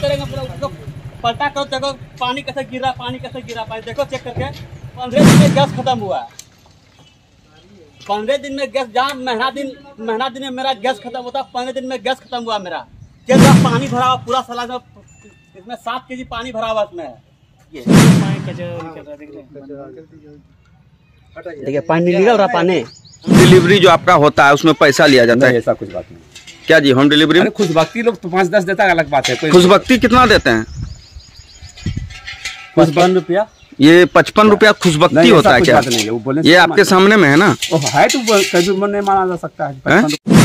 करेंगे पूरा पलटा करो, देखो पानी कैसे गिरा, पानी देखो चेक करके। 15 दिन में गैस खत्म हुआ, 15 दिन में गैस, जहाँ महीना दिन में मेरा गैस खत्म होता, 15 दिन में गैस खत्म हुआ मेरा। क्या पानी भरा हुआ पूरा साला, इसमें 7 kg पानी भरा हुआ इसमें। ये देखिए पानी निकल रहा, पानी। डिलीवरी जो आपका होता है उसमें पैसा लिया जाता है? ऐसा कुछ बात नहीं। क्या जी, होम डिलीवरी में खुश भक्ति लोग तो 5-10 देता है, अलग बात है। खुश भक्ति कितना देते हैं? 55 रुपया। ये 55 रुपया खुश भक्ति होता है क्या? ये आपके सामने में है ना? है तो कभी मन नहीं माना जा सकता है।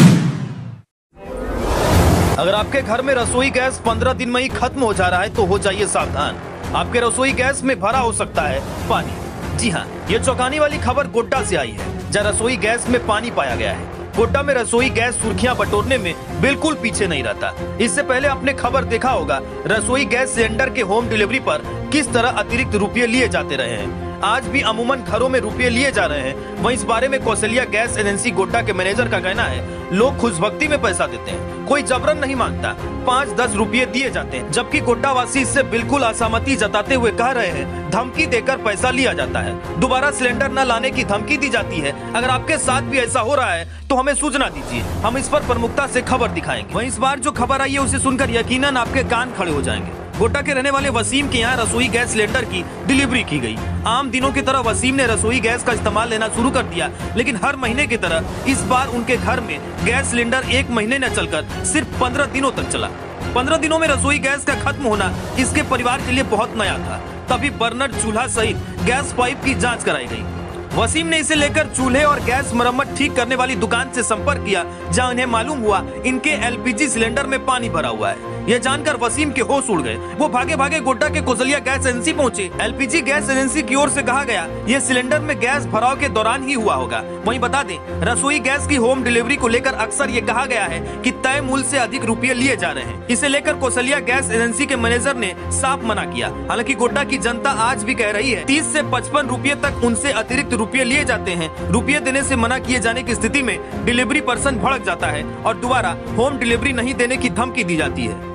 अगर आपके घर में रसोई गैस 15 दिन में ही खत्म हो जा रहा है तो हो जाइए सावधान, आपके रसोई गैस में भरा हो सकता है पानी। जी हाँ, ये चौंकाने वाली खबर गोड्डा से आई है, जहाँ रसोई गैस में पानी पाया गया है। गोड्डा में रसोई गैस सुर्खियां बटोरने में बिल्कुल पीछे नहीं रहता। इससे पहले आपने खबर देखा होगा रसोई गैस सिलेंडर के होम डिलीवरी पर किस तरह अतिरिक्त रुपये लिए जाते रहे हैं। आज भी अमूमन घरों में रुपये लिए जा रहे हैं। वहीं इस बारे में कौशल्या गैस एजेंसी गोड्डा के मैनेजर का कहना है, लोग खुशभक्ति में पैसा देते हैं, कोई जबरन नहीं मांगता, 5-10 रुपये दिए जाते हैं। जबकि गोड्डा वासी इससे बिल्कुल असहमति जताते हुए कह रहे हैं, धमकी देकर पैसा लिया जाता है, दोबारा सिलेंडर न लाने की धमकी दी जाती है। अगर आपके साथ भी ऐसा हो रहा है तो हमें सूचना दीजिए, हम इस पर प्रमुखता से खबर दिखाएंगे। वहीं इस बार जो खबर आई है उसे सुनकर यकीनन आपके कान खड़े हो जाएंगे। गोड्डा के रहने वाले वसीम के यहाँ रसोई गैस सिलेंडर की डिलीवरी की गई। आम दिनों की तरह वसीम ने रसोई गैस का इस्तेमाल लेना शुरू कर दिया, लेकिन हर महीने की तरह इस बार उनके घर में गैस सिलेंडर 1 महीने न चलकर सिर्फ 15 दिनों तक चला। 15 दिनों में रसोई गैस का खत्म होना इसके परिवार के लिए बहुत नया था। तभी बर्नर, चूल्हा सहित गैस पाइप की जाँच कराई गयी। वसीम ने इसे लेकर चूल्हे और गैस मरम्मत ठीक करने वाली दुकान से संपर्क किया, जहां उन्हें मालूम हुआ इनके एलपीजी सिलेंडर में पानी भरा हुआ है। यह जानकर वसीम के होश उड़ गए। वो भागे भागे गोड्डा के कौशल्या गैस एजेंसी पहुंचे। एलपीजी गैस एजेंसी की ओर से कहा गया, यह सिलेंडर में गैस भराव के दौरान ही हुआ होगा। वहीं बता दें, रसोई गैस की होम डिलीवरी को लेकर अक्सर ये कहा गया है कि तय मूल्य से अधिक रुपये लिए जा रहे हैं। इसे लेकर कौशल्या गैस एजेंसी के मैनेजर ने साफ मना किया। हालांकि गोड्डा की जनता आज भी कह रही है 30 से 55 रुपये तक उनसे अतिरिक्त रुपये लिए जाते हैं। रुपये देने से मना किए जाने की स्थिति में डिलीवरी पर्सन भड़क जाता है और दोबारा होम डिलीवरी नहीं देने की धमकी दी जाती है।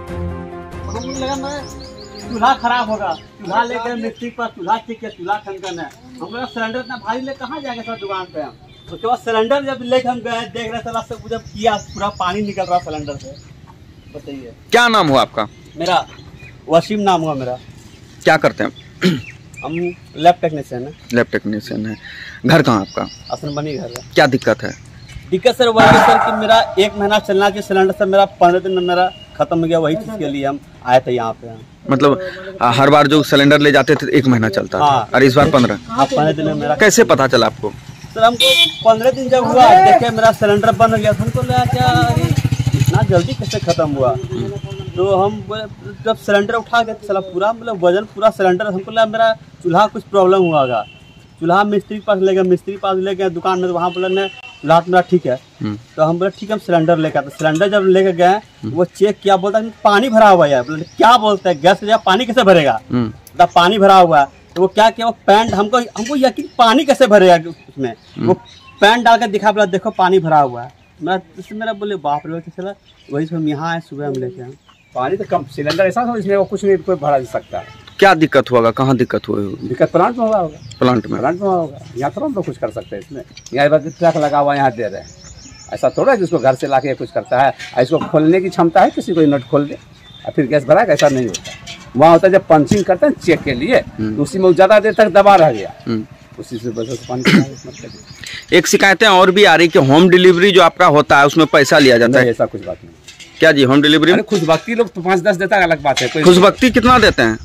चूल्हा खराब होगा, चूल्हा लेकर मिस्त्री पर चूल्हा ठीक है, चूल्हा खनकन है। हम लोग सिलेंडर इतना भारी ले कहाँ जाएंगे सर दुकान पे हम। उसके बाद सिलेंडर जब लेकर हम गए, देख रहे सला सब जब किया, पूरा पानी निकल रहा सिलेंडर से। बताइए क्या नाम हुआ आपका? मेरा वसीम नाम हुआ मेरा। क्या करते हैं? हम लैब टेक्नीशियन है। लैब टेक्नीशियन है। घर कहाँ आपका? असन बनी घर है। क्या दिक्कत है? दिक्कत सर वही है सर कि मेरा 1 महीना चलना चाहिए सिलेंडर, सर मेरा 15 दिन में मेरा खत्म हो गया। वही चीज के लिए हम आए थे यहाँ पे। मतलब हर बार जो सिलेंडर ले जाते थे 1 महीना चलता था, और इस बार 15? हाँ, 15 दिन में मेरा। कैसे पता चला आपको? सर हमको 15 दिन जब हुआ, देखे मेरा सिलेंडर बन गया, हमको लगा क्या इतना जल्दी कैसे खत्म हुआ। तो हम जब सिलेंडर उठा गए चला पूरा मतलब वजन पूरा सिलेंडर, हमको लगा मेरा चूल्हा कुछ प्रॉब्लम हुआ होगा। चूल्हा मिस्त्री के पास ले गए, मिस्त्री के पास ले गए दुकान में, तो वहाँ बोला चूल्हा मेरा ठीक है। तो हम बोले ठीक है, हम सिलेंडर लेकर आते। सिलेंडर जब लेकर गए, वो चेक किया, बोलता है पानी भरा हुआ है। बोले क्या बोलते हैं, गैस पानी कैसे भरेगा? पानी भरा हुआ है। तो वो क्या किया, वो पैंट हमको यकीन पानी कैसे भरेगा उसमें। वो पैंट डाल कर दिखा, बोला देखो पानी भरा हुआ है। मेरा बोले बाप रे, चला वही से हम यहाँ आए, सुबह हम लेके आए। पानी तो कम, सिलेंडर ऐसा हो इसमें कुछ नहीं कोई भरा जा सकता है। क्या दिक्कत हुआ? कहाँ दिक्कत हुई? दिक्कत प्लांट में होगा। प्लांट में होगा। यहाँ थोड़ा हम तो कुछ कर सकते हैं इसमें। यहाँ ट्रक लगा हुआ यहाँ दे रहे हैं, ऐसा थोड़ा है जिसको घर से ला के कुछ करता है। इसको खोलने की क्षमता है किसी को, नट खोल दे और फिर गैस भरा, ऐसा नहीं होता। वहाँ होता है जब पंचिंग करते हैं चेक के लिए, तो उसी में ज़्यादा देर तक दबा रह गया, उसी से वजह से पानी। एक शिकायतें और भी आ रही कि होम डिलीवरी जो आपका होता है उसमें पैसा लिया जाता है। ऐसा कुछ बात नहीं। क्या जी, होम डिलीवरी में खुश भक्ति लोग तो 5-10 देता है, अलग बात है। खुश भक्ति कितना देते हैं?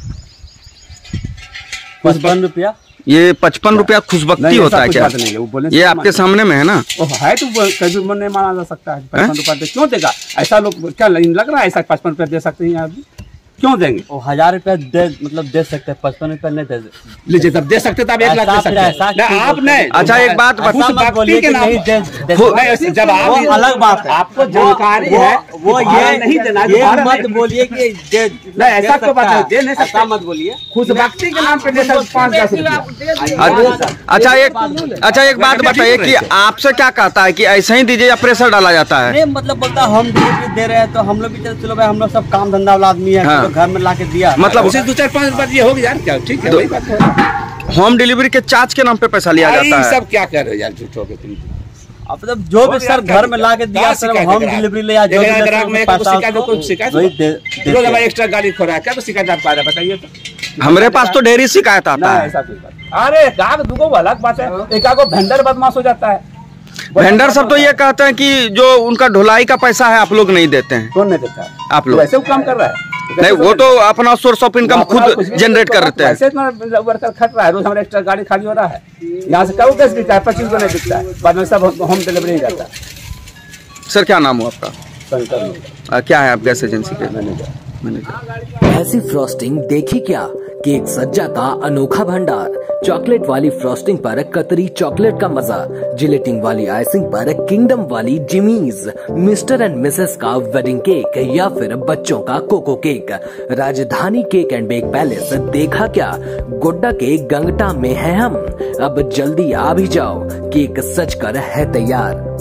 55 रुपया। ये 55 रुपया खुश भक्ति होता है क्या? ये आपके सामने में है ना? है तो कभी मन नहीं माना जा सकता है। 55 रुपया क्यों देगा? ऐसा लोग क्या लग रहा है ऐसा 55 रुपया दे सकते हैं आदमी? क्यों देंगे? वो 1000 रुपया दे सकते हैं, 55 रुपया नहीं दे। लीजिए तब दे सकते, तब 1 लाख दे सकते हैं। आप नहीं। अच्छा एक बात बोलिए कि नहीं दे, जब आप अलग बात है, आपको जानकारी है वो ये नहीं देना, ये मत बोलिए कि नहीं ऐसा कोई बात नहीं, दे नहीं सकता मत बोलिए। खुश भक्ति के नाम पे दे सकते 5-10 रुपया। अच्छा एक बात बताइए कि आपसे क्या कहता है कि ऐसे ही दीजिए या प्रेशर डाला जाता है? मतलब बोलता हम डिलीवरी दे रहे हैं तो हम लोग भी चलो भाई, हम लोग सब काम धंधा वाला आदमी है, तो घर में ला के दिया। मतलब उसे 2-4-5 बार ये हो गया यार, क्या ठीक है वही बात है। होम डिलीवरी के चार्ज के नाम पे पैसा लिया जाता है। सब क्या कर रहे हो यार, झूठ हो गए तुम। अब जब जो भी सर घर में ला के दिया सर, होम डिलीवरी ले आ, जो भी ग्राहक में शिकायत रोज हमारी एक्स्ट्रा गाड़ी खो रहा है, क्या तो शिकायत आप पा रहे बताइए तो। हमारे पास तो ढेरी शिकायत आता है। ऐसा कोई बात, अरे गाहक दुगो अलग बात है, एक आगो वेंडर बदमाश हो जाता है। वेंडर सब तो ये कहते हैं कि जो उनका ढुलाई का पैसा है आप लोग नहीं देते हैं। कौन नहीं देता है? आप लोग वैसे वो काम कर रहा है नहीं, वो तो अपना सोर्स ऑफ इनकम खुद जनरेट कर रहे हैं। ऐसे इतना वर्कर खट रहा है, रोज हमारा एक्स्ट्रा गाड़ी खाली हो रहा है। यहाँ से क्या गैस बिकता है, 25 को नहीं बिकता है, बाद में सब होम डिलीवरी जाता है। सर क्या नाम हो आपका? शंकर क्या है आप गैस एजेंसी के? मैनेजर। ऐसी फ्रॉस्टिंग देखी क्या? केक सज्जा का अनोखा भंडार। चॉकलेट वाली फ्रॉस्टिंग पर कतरी चॉकलेट का मजा, जिलेटिंग वाली आइसिंग पर किंगडम वाली जिमीज, मिस्टर एंड मिसेस का वेडिंग केक या फिर बच्चों का cocoa cake. Rajdhani cake and bake palace देखा क्या? गोड्डा के गंगटा में है हम। अब जल्दी आ भी जाओ, केक सज कर है तैयार।